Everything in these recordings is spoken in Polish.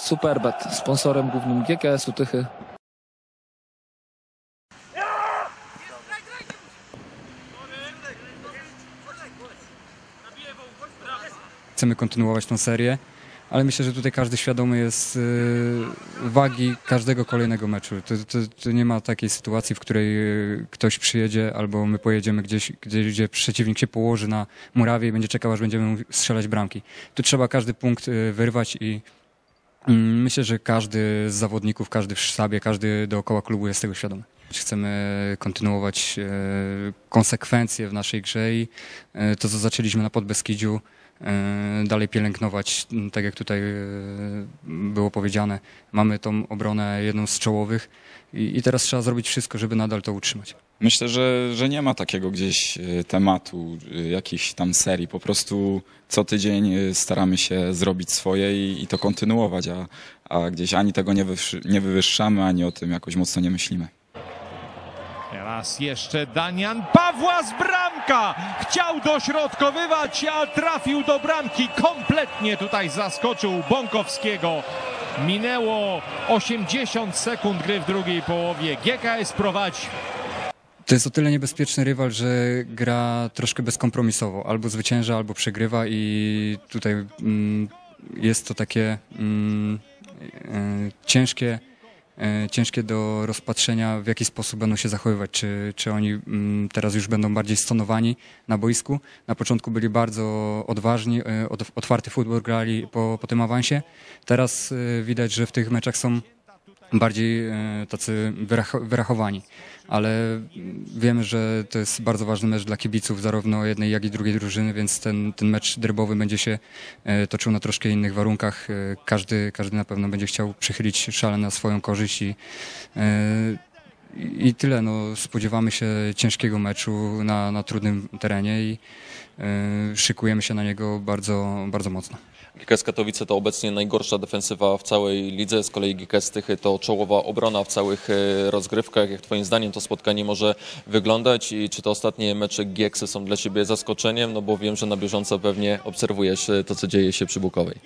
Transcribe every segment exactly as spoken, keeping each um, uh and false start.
Superbet, sponsorem głównym G K S-u Tychy. Chcemy kontynuować tą serię, ale myślę, że tutaj każdy świadomy jest wagi każdego kolejnego meczu. To, to, to nie ma takiej sytuacji, w której ktoś przyjedzie albo my pojedziemy gdzieś, gdzieś, gdzie przeciwnik się położy na murawie i będzie czekał, aż będziemy mu strzelać bramki. Tu trzeba każdy punkt wyrwać i myślę, że każdy z zawodników, każdy w sztabie, każdy dookoła klubu jest tego świadomy. Chcemy kontynuować konsekwencje w naszej grze i to, co zaczęliśmy na Podbeskidziu, dalej pielęgnować, tak jak tutaj było powiedziane. Mamy tą obronę jedną z czołowych i, i teraz trzeba zrobić wszystko, żeby nadal to utrzymać. Myślę, że, że nie ma takiego gdzieś tematu, jakichś tam serii. Po prostu co tydzień staramy się zrobić swoje i, i to kontynuować, a, a gdzieś ani tego nie, wywyższy, nie wywyższamy, ani o tym jakoś mocno nie myślimy. Teraz jeszcze Damian Pawłas, bramka! Chciał dośrodkowywać, a trafił do bramki. Kompletnie tutaj zaskoczył Bąkowskiego. Minęło osiemdziesiąt sekund gry w drugiej połowie. G K S prowadzi. To jest o tyle niebezpieczny rywal, że gra troszkę bezkompromisowo. Albo zwycięża, albo przegrywa i tutaj mm, jest to takie mm, y, ciężkie, y, ciężkie do rozpatrzenia, w jaki sposób będą się zachowywać. Czy, czy oni mm, teraz już będą bardziej stonowani na boisku. Na początku byli bardzo odważni, y, otwarty futbol grali po, po tym awansie. Teraz y, widać, że w tych meczach są bardziej y, tacy wyrach, wyrachowani. Ale wiemy, że to jest bardzo ważny mecz dla kibiców zarówno jednej, jak i drugiej drużyny, więc ten, ten mecz derbowy będzie się toczył na troszkę innych warunkach. Każdy, każdy na pewno będzie chciał przychylić szale na swoją korzyść i, i tyle. No, spodziewamy się ciężkiego meczu na, na trudnym terenie i szykujemy się na niego bardzo, bardzo mocno. G K S Katowice to obecnie najgorsza defensywa w całej lidze, z kolei G K S Tychy to czołowa obrona w całych rozgrywkach. Jak twoim zdaniem to spotkanie może wyglądać i czy te ostatnie mecze Gieksy są dla ciebie zaskoczeniem? No bo wiem, że na bieżąco pewnie obserwujesz to, co dzieje się przy Bukowej.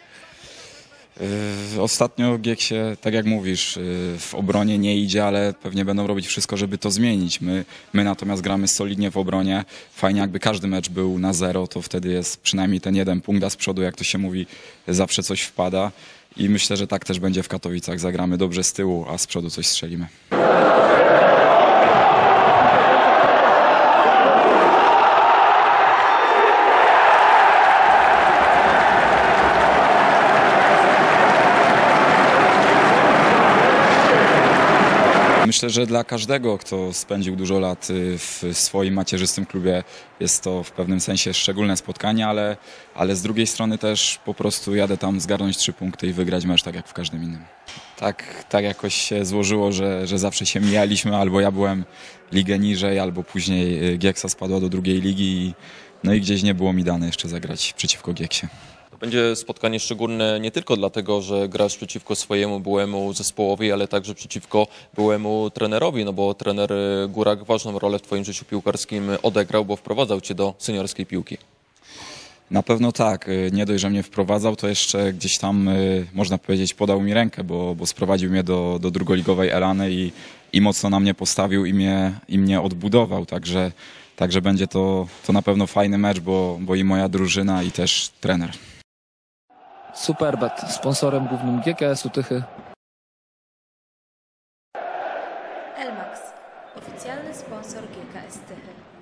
Ostatnio Gieksie, tak jak mówisz, w obronie nie idzie, ale pewnie będą robić wszystko, żeby to zmienić. My, my natomiast gramy solidnie w obronie. Fajnie, jakby każdy mecz był na zero, to wtedy jest przynajmniej ten jeden punkt, a z przodu, jak to się mówi, zawsze coś wpada. I myślę, że tak też będzie w Katowicach. Zagramy dobrze z tyłu, a z przodu coś strzelimy. Myślę, że dla każdego, kto spędził dużo lat w swoim macierzystym klubie, jest to w pewnym sensie szczególne spotkanie, ale, ale z drugiej strony też po prostu jadę tam zgarnąć trzy punkty i wygrać mecz tak jak w każdym innym. Tak, tak jakoś się złożyło, że, że zawsze się mijaliśmy, albo ja byłem ligę niżej, albo później Gieksa spadła do drugiej ligi i, no i gdzieś nie było mi dane jeszcze zagrać przeciwko Gieksie. Będzie spotkanie szczególne nie tylko dlatego, że grasz przeciwko swojemu byłemu zespołowi, ale także przeciwko byłemu trenerowi, no bo trener Górak ważną rolę w twoim życiu piłkarskim odegrał, bo wprowadzał cię do seniorskiej piłki. Na pewno tak. Nie dość, że mnie wprowadzał, to jeszcze gdzieś tam, można powiedzieć, podał mi rękę, bo, bo sprowadził mnie do, do drugoligowej Elany i, i mocno na mnie postawił i mnie, i mnie odbudował, także, także będzie to, to na pewno fajny mecz, bo, bo i moja drużyna, i też trener. Superbet, sponsorem głównym G K S-u Tychy. Elmax, oficjalny sponsor G K S Tychy.